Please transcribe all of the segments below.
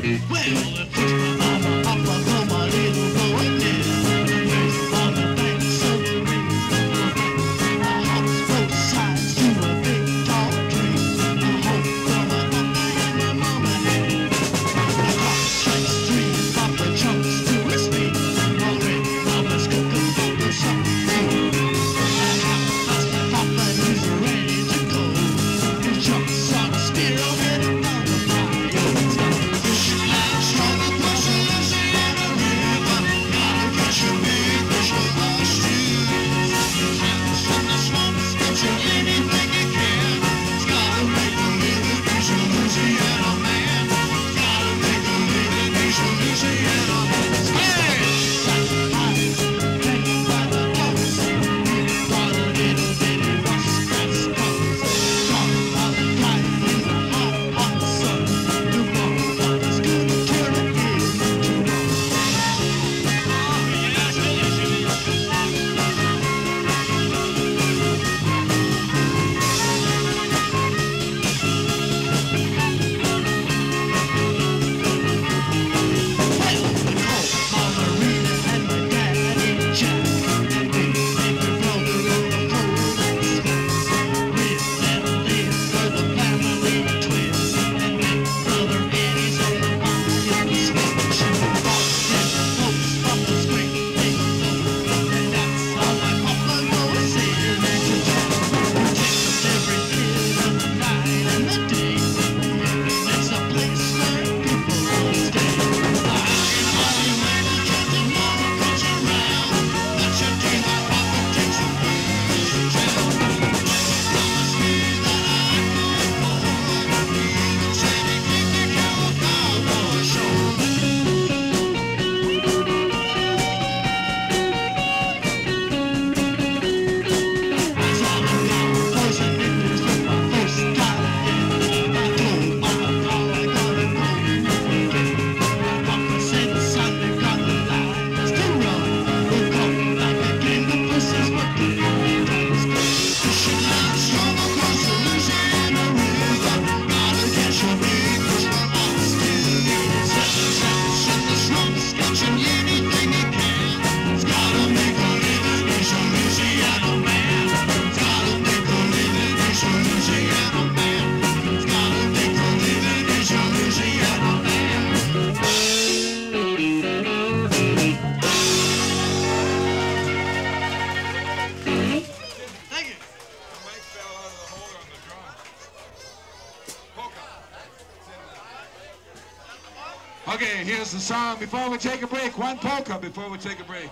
Okay, here's the song before we take a break. One polka before we take a break.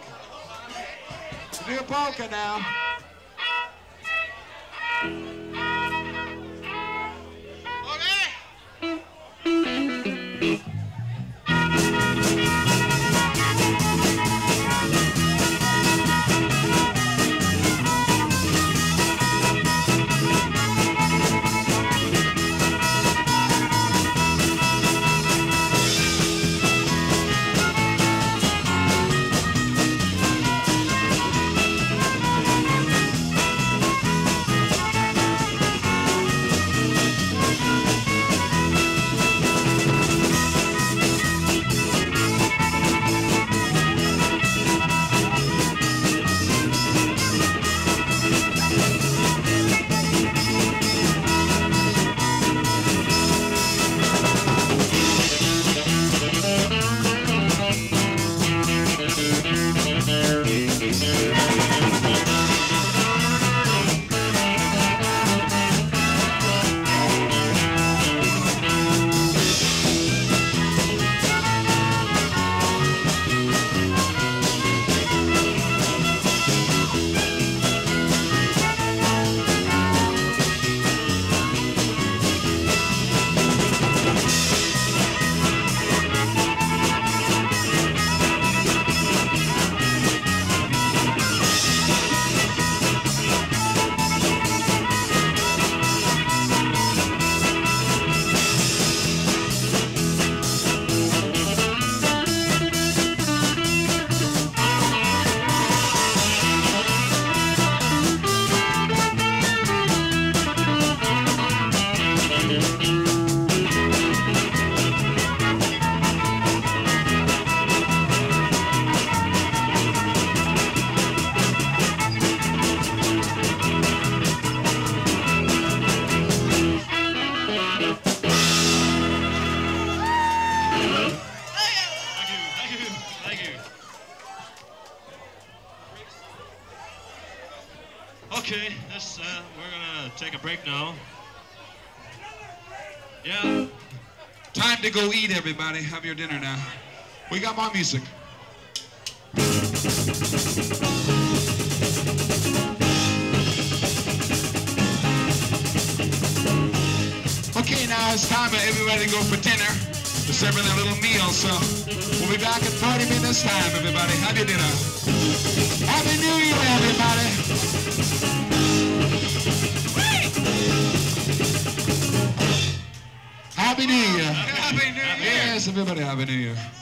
We'll do a polka now. Okay, we're gonna take a break now. Yeah. Time to go eat, everybody. Have your dinner now. We got more music. Okay, now it's time for everybody to go for dinner. We're serving a little meal, so we'll be back in 30 minutes time, everybody. Have your dinner. Happy New Year, everybody. Happy New Year. Happy New Year. Yes, everybody, Happy New Year.